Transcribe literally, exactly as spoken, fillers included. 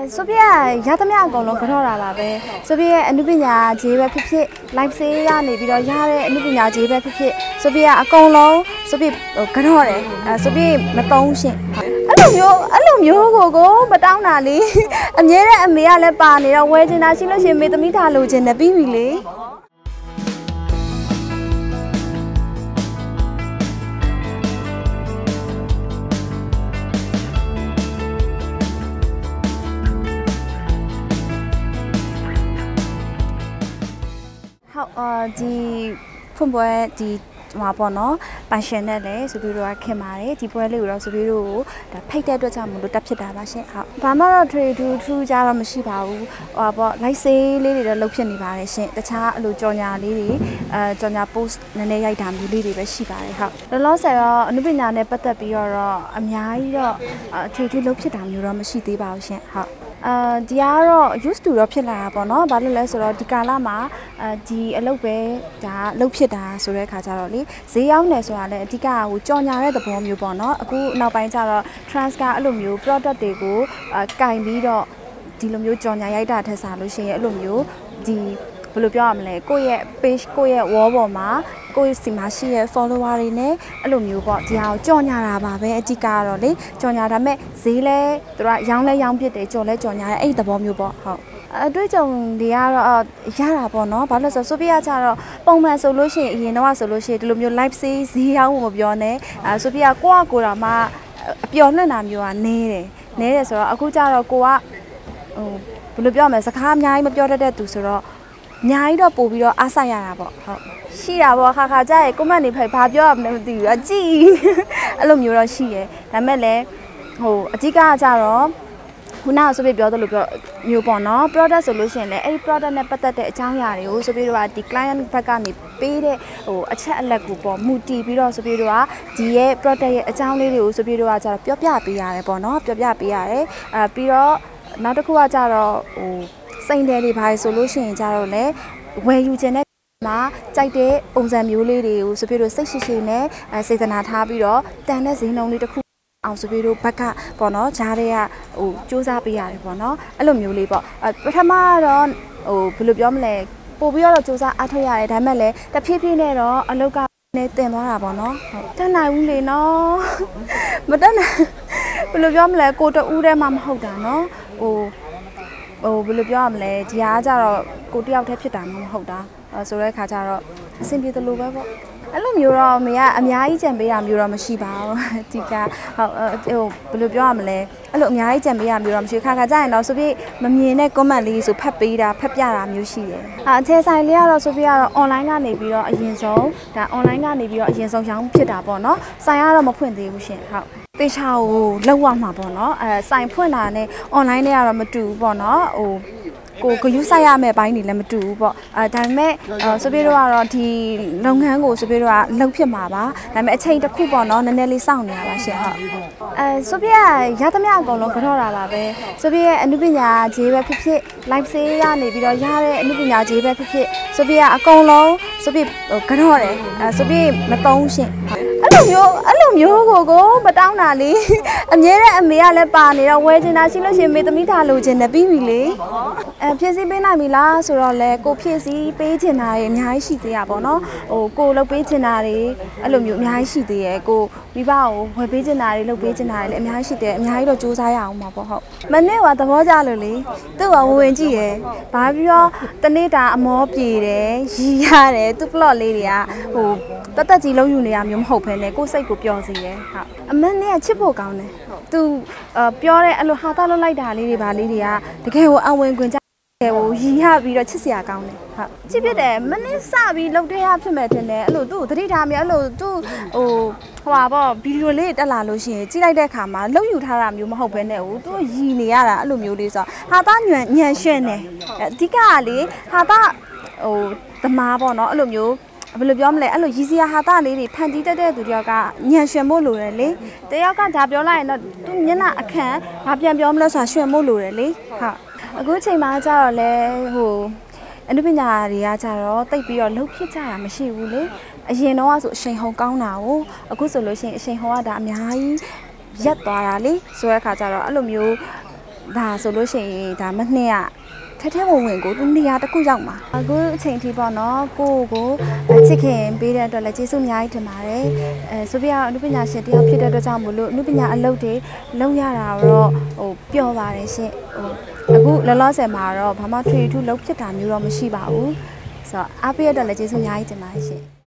ဆိုပြရသမျှအကုန်လုံးကတော့တာပါပဲဆိုပြအနုပညာခြေပဲဖြစ်ဖြစ် live sale ရနေပြီးတော့ရတဲ့အနုပညာခြေပဲဖြစ်ဖြစ်ဆိုပြအကုန်လုံးဆိုပြကတော့တယ်အဲဆိုပြမတုံးရှင်အဲ့လိုမျိုးအဲ့လိုမျိုးကိုကိုမတောင်းတာလေအမြဲတမ်းအမေကလည်းပါနေတော့ဝယ်ချင်တာရှိလို့ရှိရင်မေသမီးထားလို့ချင်တယ်ပြီးပြီလေဟုတ်အာဒီဖွင့်ပွဲဒီမှာပေါ့နော်ပန်ရှင်နဲ့လည်းဆိုပြီးတော့ခင်ပါတယ်ဒီပွဲလေးကိုတော့ဆိုပြီးတော့ဒါဖိတ်တဲ့အတွက်ကြောင့်မလို့တက်ဖြစ်တာပါရှင်ဟုတ်ဘာမှတော့ trade to to ကြတော့မရှိပါဘူးဟိုပေါ့ live sale လေးတွေတော့လုပ်ဖြစ်နေပါတယ်ရှင်တခြားအလိုကြော်ညာလေးတွေအဲကြော်ညာ post နည်းနည်းရိုက်တာမျိုးလေးတွေပဲရှိပါတယ်ဟုတ်လောလောဆယ်တော့အနုပညာနဲ့ပတ်သက်ပြီးတော့အများကြီးတော့ trade to လုပ်ဖြစ်တာမျိုးတော့မရှိသေးပါဘူးရှင်ဟုတ်အာဒီကတော့ used to တော့ဖြစ်လာတာပေါ့နော်ဘာလို့လဲဆိုတော့ဒီကာလမှာအဲဒီအလုပ်ပဲဒါလှုပ်ဖြစ်တာဆိုတဲ့အခါကျတော့လေဈေးရောက်နေဆိုတာလည်းအဓိကဟိုကြော်ညာတဲ့သဘောမျိုးပေါ့နော်အခုနောက်ပိုင်းကျတော့ trans ကအဲ့လိုမျိုး product တွေကိုအကင်ပြီးတော့ဒီလိုမျိုးကြော်ညာရိုက်တာထက်စားလို့ရှိရင်အဲ့လိုမျိုးဒီဘယ်လိုပြောရမလဲကိုယ့်ရဲ့ page ကိုယ့်ရဲ့ wall ပေါ်မှာကိုယ့်စီမှာရှိရဲ့ follower တွေနဲ့အဲ့လိုမျိုးပေါ့ဒီဟာကိုကြော်ညာတာပါပဲအဓိကကတော့လေကြော်ညာဒါပေမဲ့ဈေးလဲသူကရောင်းလဲရောင်းဖြစ်တယ်ကြော်လဲကြော်ညာတယ်အဲ့ဒီသဘောမျိုးပေါ့ဟုတ်အတွေ့အကြုံတွေကတော့ရတာပေါ့နော်ဘာလို့လဲဆိုတော့ဆိုပြရကြတော့ပုံမှန်ဆိုလို့ရှိရင်အရင်တော့ဆိုလို့ရှိရင်ဒီလိုမျိုး live sale ဈေးရောင်းဖို့မပြောနဲ့အဲဆိုပြရကိုကကိုတာမှအပျော်လွှင့်တာမျိုးကနည်းတယ်နည်းတယ်ဆိုတော့အခုကျတော့ကိုကဟိုဘယ်လိုပြောမလဲစကားအများကြီးမပြောတတ်တဲ့သူဆိုတော့အများကြီးတော့ပို့ပြီးတော့အားဆိုင်ရတာပေါ့ဟုတ်ရှိတာပေါ့ခါခါကြရဲ့ကွန်မန့်နေဖိုက်ဘာပြောရမလဲမသိဘူးအကြည့်အဲ့လိုမျိုးတော့ရှိတယ်ဒါပေမဲ့လည်းဟိုအဓိကကကြတော့ခုနကဆိုပြပြောသလိုပြောမျိုးပေါ့နော် product ဆိုလို့ရှိရင်လည်းအဲ့ဒီ product နဲ့ပတ်သက်တဲ့အကြောင်းအရာတွေကိုဆိုပြတော့ဒီ client ဘက်ကနေပေးတဲ့ဟိုအချက်အလက်ကိုပေါ့မူတည်ပြီးတော့ဆိုပြတော့ဒီရဲ့ product ရဲ့အကြောင်းလေးတွေကိုဆိုပြတော့ကြတော့ပြောပြပေးရတယ်ပေါ့နော်ပြောပြပေးရတယ်အဲပြီးတော့နောက်တစ်ခုကကြတော့ဟိုစိန်တယ်တွေဘာလို့ဆိုလို့ရှိရင်ကြတော့လေဝယ်ယူခြင်းနဲ့မှာကြိုက်တဲ့ပုံစံမျိုးလေးတွေကိုဆိုပြတော့စိတ်ရှိရှိနဲ့စေတနာထားပြီးတော့တန်တဲ့ဈေးနှုန်းလေးတစ်ခုအောင်ဆိုပြီးတော့ဘက်ကပေါ့နော်ဂျားတွေကဟိုစူးစမ်းပေးရတယ်ပေါ့နော်အဲ့လိုမျိုးလေးပေါ့ပထမကတော့ဟိုဘယ်လိုပြောမလဲပို့ပြီးတော့စူးစမ်းအားထုတ်ရတယ်ဒါပေမဲ့လည်းတဖြည်းဖြည်းနဲ့တော့အလုပ်ကနဲ့တင်သွားတာပေါ့နော်ဟုတ်တက်နိုင်ဘူးလေနော်မတက်နိုင်ဘယ်လိုပြောမလဲကိုတူးထဲမှာမဟုတ်တာနော်ဟိုဟိုဘယ်လိုပြောရမလဲဒီအားကြတော့ကိုတယောက်တည်းဖြစ်တာမှမဟုတ်တာဆိုတဲ့အခါကျတော့အဆင်ပြေသလိုပဲပေါ့အဲ့လိုမျိုးတော့မရအများကြီးကြံပေးရမျိုးတော့မရှိပါဘူးဒီကဟုတ်ဟိုဘယ်လိုပြောရမလဲအဲ့လိုအများကြီးကြံပေးရမျိုးတော့မရှိခါခါကြရင်တော့ဆိုပြီးမမြင်တဲ့ comment လေးဆိုဖတ်ပေးတာဖတ်ပြတာမျိုးရှိတယ်အာအထည်ဆိုင်လေးကတော့ဆိုပြီးကတော့ online ကနေပြီးတော့အရင်ဆုံးဒါ online ကနေပြီးတော့အရင်ဆုံးရောင်းဖြစ်တာပေါ့နော်ဆိုင်ကတော့မဖွင့်သေးဘူးရှင်ဟုတ်တေချာကိုလောက်ရမှာပေါ့နော်အဲဆိုင်ဖွင့်တာနဲ့ online နဲ့ကတော့မတူဘူးပေါ့နော်ဟိုကိုကယူဆိုင်ရမယ့်ဘိုင်းတွေလည်းမတူဘူးပေါ့အဲဒါပေမဲ့ဆိုပြီးတော့ကတော့ဒီလုပ်ငန်းကိုဆိုပြီးတော့လှုပ်ဖြစ်မှာပါဒါပေမဲ့အချိန်တစ်ခုပေါ့နော်နည်းနည်းလေးစောင့်နေရပါရှင်ဟုတ်အဲဆိုပြီးရသမျှအကုန်လုံးကတော့တာပါပဲဆိုပြီးအနုပညာခြေပဲဖြစ်ဖြစ် live sale ရနေပြီးတော့ရတဲ့အနုပညာခြေပဲဖြစ်ဖြစ်ဆိုပြီးအကုန်လုံးဆိုပြီးကတော့တယ်အဲဆိုပြီးမတုံးရှင်အဲ့လိုမျိုးအဲ့လိုမျိုးကိုကိုမတောင်းတာလေအမြဲတမ်းအမေကလည်းပါနေတော့ဝယ်ချင်တာရှိလို့ရှိရင်မေသမီးထားလို့ချင်တယ်ပြီးပြီလေအဲဖြည့်ဆည်းပေးနိုင်ပြီလားဆိုတော့လေကိုဖြည့်ဆည်းပေးချင်တာတွေအများကြီးရှိသေးရပါတော့ဟိုကိုလုပ်ပေးချင်တာတွေအဲ့လိုမျိုးအများကြီးရှိသေးရဲ့ကိုမိဘကိုဝယ်ပေးချင်တာတွေလုပ်ပေးချင်တာတွေလည်းအများကြီးရှိသေးတယ်အများကြီးတော့စူးစမ်းရအောင်ပါပေါ့ဟုတ်မနေ့ကသဘောကျလို့လေသူ့ကဝင်ဝင်ကြည့်ရယ်ဘာပြီးတော့တနေ့တာအမောပြေတယ်ရီရတယ်သူ့ plot လေးတွေကဟိုတသက်ကြီးလုံးယူနေရမျိုးမဟုတ်ဘဲနဲ့ကိုယ်စိတ်ကိုပျော်စေတယ်ဟုတ်အမနဲ့ချစ်ဖို့ကောင်းတယ်သူပြောတဲ့အဲ့လိုဟာသားလွတ်လိုက်တာလေးတွေပါလေးတွေကတကယ်ကိုအဝင်ခွင်ကြတယ်ဟိုရီရပြီးတော့ချစ်စရာကောင်းတယ်ဟုတ်ချစ်ဖြစ်တယ်မနစ်စပြီးလှုပ်ထဲရဖြစ်မယ်ထင်တယ်အဲ့လိုသူ့သတိထားမျိုးအဲ့လိုသူ့ဟိုဟိုပါပေါ့ဗီဒီယိုလေးတက်လာလို့ရှိရင်ကြည့်လိုက်တဲ့အခါမှာလှုပ်ယူထားတာမျိုးမဟုတ်ဘဲနဲ့ဟိုသူ့ရီနေရတာအဲ့လိုမျိုးလေးဆိုဟာသားညံညံရွှဲ့နေအဓိကကလေဟာသားဟိုသမားပေါ့နော်အဲ့လိုမျိုးဘယ်လိုပြောမလဲအဲ့လိုရည်စရာဟာတာလေးတွေဖန်တီးတတ်တဲ့သူတယောက်ကညံရွှင်ဖို့လိုတယ်လေတယောက်ကဒါပြောလိုက်ရင်တော့သူမျက်နှာအခန့်ဘာပြန်ပြောမလဲဆိုတာရွှင်ဖို့လိုတယ်လေဟုတ်အခုချိန်မှာကျတော့လေဟိုအနုပညာတွေကကျတော့တိတ်ပြီးတော့လှုပ်ဖြစ်ကြတာမရှိဘူးလေအရင်တော့ဆိုအချိန်ဟုန်ကောင်းတာကိုအခုဆိုလို့ရှိရင်အချိန်ဟုန်ကဒါအများကြီးရက်သွားတာလေဆိုတဲ့အခါကျတော့အဲ့လိုမျိုးဒါဆိုလို့ရှိရင်ဒါမနှစ်ကထဲထဲဝင်ဝင်ကိုသူနေရာတစ်ခုရောက်မှာအခုအချိန်ထိပေါ့နော်ကိုကိုချစ်ခင်ပေးတဲ့အတွက်လည်းကျေးဇူးအများကြီးတင်ပါတယ်အဲဆိုပြအနုပညာရှင်တယောက်ဖြစ်တဲ့အတွက်ကြောင့်မို့လို့အနုပညာအလုပ်တွေလုပ်ရတာတော့ဟိုပျော်ပါတယ်ရှင်ဟိုအခုလောလောဆယ်မှာတော့ဘာမှထွေထူးလုပ်ဖြစ်တာမျိုးတော့မရှိပါဘူးဆိုတော့အားပေးရတဲ့လည်းကျေးဇူးအများကြီးတင်ပါတယ်ရှင်